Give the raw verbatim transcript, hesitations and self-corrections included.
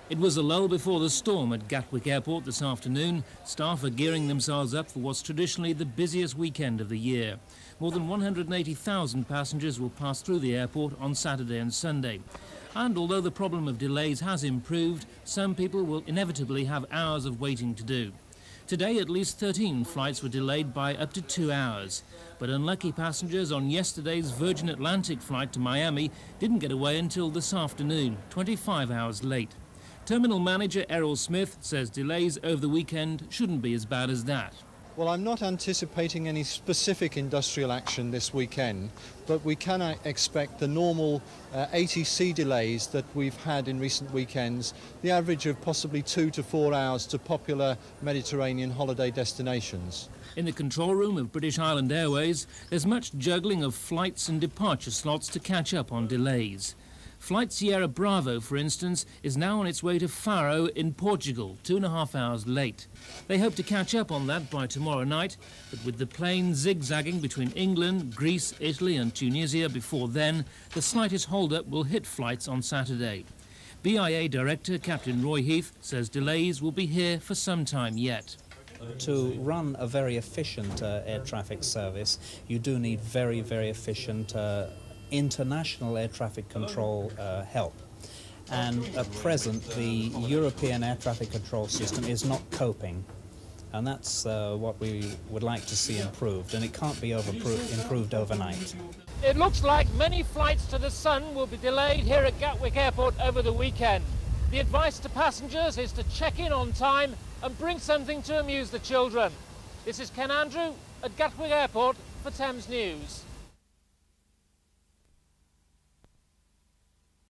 It was a lull before the storm at Gatwick Airport this afternoon. Staff are gearing themselves up for what's traditionally the busiest weekend of the year. More than one hundred eighty thousand passengers will pass through the airport on Saturday and Sunday. And although the problem of delays has improved, some people will inevitably have hours of waiting to do. Today, at least thirteen flights were delayed by up to two hours. But unlucky passengers on yesterday's Virgin Atlantic flight to Miami didn't get away until this afternoon, twenty-five hours late. Terminal manager Errol Smith says delays over the weekend shouldn't be as bad as that. Well, I'm not anticipating any specific industrial action this weekend, but we can expect the normal uh, A T C delays that we've had in recent weekends, the average of possibly two to four hours to popular Mediterranean holiday destinations. In the control room of British Island Airways, there's much juggling of flights and departure slots to catch up on delays. Flight Sierra Bravo, for instance, is now on its way to Faro in Portugal, two and a half hours late. They hope to catch up on that by tomorrow night, but with the plane zigzagging between England, Greece, Italy and Tunisia before then, the slightest hold-up will hit flights on Saturday. B I A Director Captain Roy Heath says delays will be here for some time yet. To run a very efficient uh, air traffic service, you do need very, very efficient uh, international air traffic control uh, help. And at present, the European air traffic control system is not coping. And that's uh, what we would like to see improved, and it can't be improved overnight. It looks like many flights to the sun will be delayed here at Gatwick Airport over the weekend. The advice to passengers is to check in on time and bring something to amuse the children. This is Ken Andrew at Gatwick Airport for Thames News.